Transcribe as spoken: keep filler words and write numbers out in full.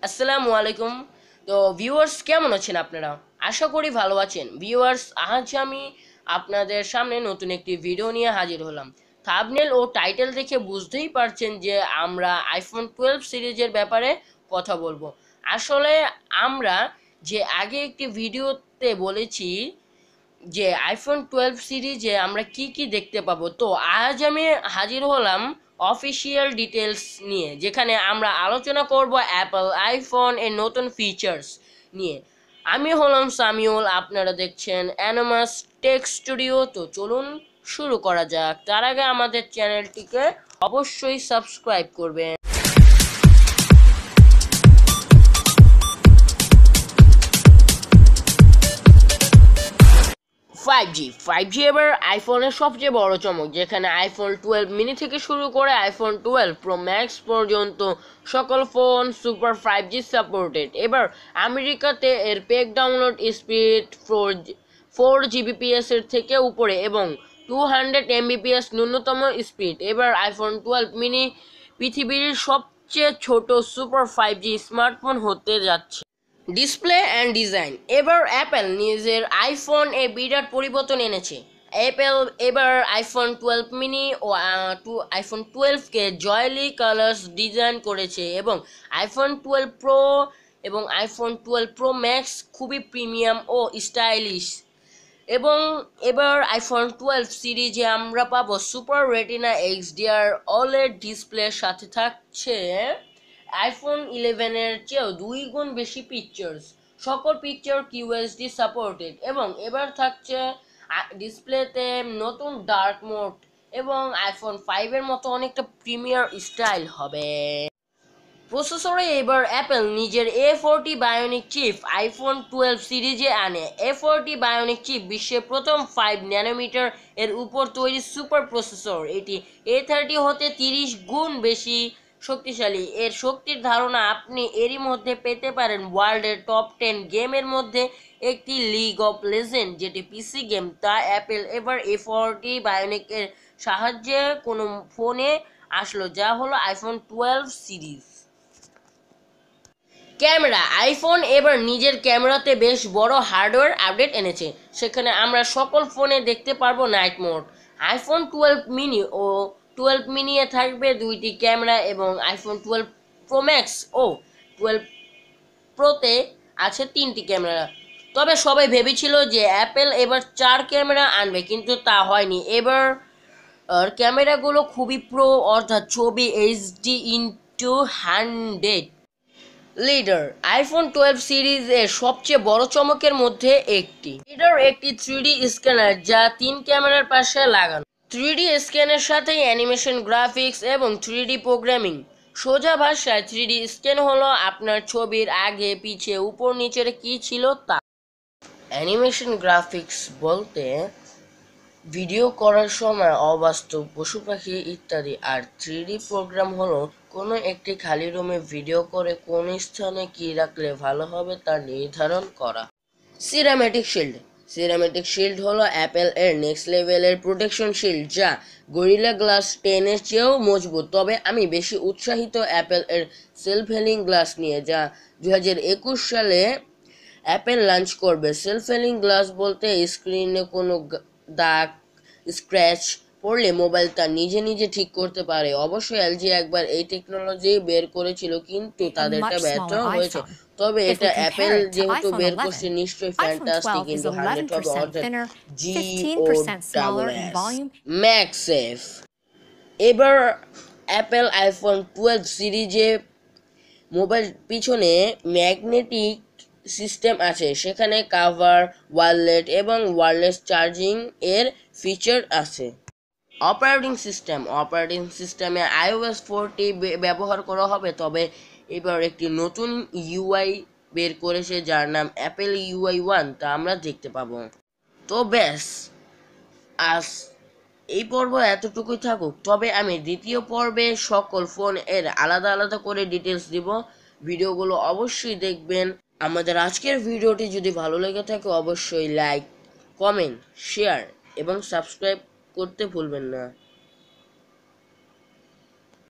আসসালামু আলাইকুম। তো ভিউয়ার্স, কেমন আছেন আপনারা? আশা করি ভালো আছেন। ভিউয়ার্স, আজ আমি আপনাদের সামনে নতুন একটি ভিডিও নিয়ে হাজির হলাম। থাম্বনেল ও টাইটেল দেখে বুঝতেই পারছেন যে আমরা আইফোন টুয়েলভ সিরিজের ব্যাপারে কথা বলবো। আসলে আমরা যে আগে একটি ভিডিওতে বলেছি যে আইফোন টুয়েলভ সিরিজে আমরা কি কি দেখতে পাবো, তো আজ আমি হাজির হলাম অফিসিয়াল ডিটেলস নিয়ে, যেখানে আমরা আলোচনা করব অ্যাপল আইফোন এর নতুন ফিচার্স নিয়ে। আমি হলাম সামিউল, আপনারা দেখছেন অ্যানোমাস টেক স্টুডিও। তো চলুন শুরু করা যাক। তার আগে আমাদের চ্যানেলটিকে অবশ্যই সাবস্ক্রাইব করবেন। ফাইভ জি ফাইভ জি এবার আইফোনের সবচেয়ে বড় চমক, যেখানে আইফোন টুয়েলভ মিনি থেকে শুরু করে আইফোন টুয়েলভ প্রো ম্যাক্স পর্যন্ত সকল phone super five G supported. এবার আমেরিকাতে এর peak download speed four four Gbps এর থেকে উপরে এবং টু হান্ড্রেড এমবিপিএস ন্যূনতম স্পিড। এবার আইফোন টুয়েলভ মিনি পৃথিবীর সবচেয়ে ছোট সুপার ফাইভ জি স্মার্টফোন হতে যাচ্ছে। ডিসপ্লে অ্যান্ড ডিজাইন, এবার অ্যাপেল নিজের আইফোন এ বিরাট পরিবর্তন এনেছে। অ্যাপেল এবার আইফোন টুয়েলভ মিনি ও টু আইফোন টুয়েলভকে জয়লি কালার্স ডিজাইন করেছে এবং আইফোন টুয়েলভ প্রো এবং আইফোন টুয়েলভ প্রো ম্যাক্স খুবই প্রিমিয়াম ও স্টাইলিশ। এবং এবার আইফোন টুয়েলভ সিরিজে আমরা পাবো সুপার রেটিনা এক্সডিআর ওলেড ডিসপ্লের সাথে থাকছে আইফোন ইলেভেনের চেয়েও দুই গুণ বেশি পিকচার্স, সকল পিকচার কিউএসডি সাপোর্টেড। এবং এবার থাকছে ডিসপ্লেতে নতুন ডার্ক মোড এবং আইফোন ফাইভের মতো অনেকটা প্রিমিয়ার স্টাইল হবে। প্রসেসরে এবার অ্যাপেল নিজের A forty bionic chip iPhone twelve সিরিজে আনে। এ ফোরটি বায়োনিক চিপ বিশ্বের প্রথম ফাইভ ন্যানোমিটার এর উপর তৈরি সুপার প্রসেসর। এটি এ থার্টি হতে তিরিশ গুণ বেশি শক্তিশালী। এর শক্তির ধারণা আপনি এরই মধ্যে পেতে পারেন ওয়ার্ল্ডের টপ টেন গেমের মধ্যে একটি, লিগ অফ লেজেন্ড, যেটি পিসি গেম। তা অ্যাপেল এবার এ ফোরটি বায়োনিকের সাহায্যে কোনো ফোনে আসলো, যা হলো iPhone twelve series. Camera, iPhone এবার নিজের ক্যামেরাতে বেশ বড় হার্ডওয়্যার আপডেট এনেছে। সেখানে আমরা সকল ফোনে দেখতে পারবো night mode. IPhone twelve mini ও টুয়েলভ মিনি এ থাকবে দুইটি ক্যামেরা এবং আইফোন টুয়েলভ প্রো ম্যাক্স ও টুয়েলভ প্রোতে আছে তিনটি ক্যামেরা। তবে সবাই ভেবেছিল যে অ্যাপেল এবার চার ক্যামেরা আনবে, কিন্তু তা হয়নি। এবার ক্যামেরাগুলো খুবই প্রো, অর্থাৎ ছবি HD into hundred. Lidar, iPhone twelve series এর সবচেয়ে বড় চমকের মধ্যে একটি। লিডার একটি থ্রি ডি স্ক্যানার যা তিন ক্যামেরার পাশে লাগানো। থ্রি ডি স্ক্যানের সাথে অ্যানিমেশন, গ্রাফিক্স এবং থ্রি ডি প্রোগ্রামিং। সোজা ভাষায় থ্রি ডি স্ক্যান হলো আপনার ছবির আগে পিছে উপর নিচের কি ছিল তা। অ্যানিমেশন গ্রাফিক্স বলতে ভিডিও করার সময় অবাস্তব পশু পাখি ইত্যাদি। আর থ্রি ডি প্রোগ্রাম হলো কোনো একটি খালি রুমে ভিডিও করে কোন স্থানে কি রাখলে ভালো হবে তা নির্ধারণ করা। সিরামেটিক শিল্ড, সিরামেটিক শিল্ড হলো অ্যাপেল এর নেক্সট লেভেলের প্রোটেকশন শিল্ড, যা গরিলা গ্লাস টেন এর চেয়েও মজবুত। তবে আমি বেশি উৎসাহিত অ্যাপেল এর সেলফ হেলিং গ্লাস নিয়ে, যা দুই হাজার একুশ সালে অ্যাপেল লঞ্চ করবে। সেলফ হেলিং গ্লাস বলতে স্ক্রিনে কোনো দাগ, স্ক্র্যাচ পড়লে মোবাইল তা নিজে নিজে ঠিক করতে পারে। অবশ্য এলজি একবার এই টেকনোলজি বের করেছিল, কিন্তু তাদেরটা ব্যর্থ হয়েছে। তবে এটা অ্যাপেল যেহেতু বের করছে, নিশ্চয়ই ফ্যান্টাস্টিক, কিন্তু হান্ড্রেড হবে, অর্থাৎ জি ও ডাবল এস ম্যাক্সেফ। এবার অ্যাপেল আইফোন টুয়েলভ সিরিজে মোবাইল পিছনে ম্যাগনেটিক সিস্টেম আছে, সেখানে কাভার, ওয়ালেট এবং ওয়্যারলেস চার্জিং এর ফিচার আছে। অপারেটিং সিস্টেম, অপারেটিং সিস্টেমে আইওএস ফোরটি ব্যবহার করা হবে। তবে এবার একটি নতুন ইউআই বের করেছে যার নাম অ্যাপেল ইউআই ওয়ান, তা আমরা দেখতে পাবো। তো ব্যাস, আজ এই পর্ব এতটুকুই থাকুক। তবে আমি দ্বিতীয় পর্বে সকল ফোন এর আলাদা আলাদা করে ডিটেলস দিব। ভিডিওগুলো অবশ্যই দেখবেন। আমাদের আজকের ভিডিওটি যদি ভালো লেগে থাকে অবশ্যই লাইক, কমেন্ট, শেয়ার এবং সাবস্ক্রাইব করতে ভুলবেন না।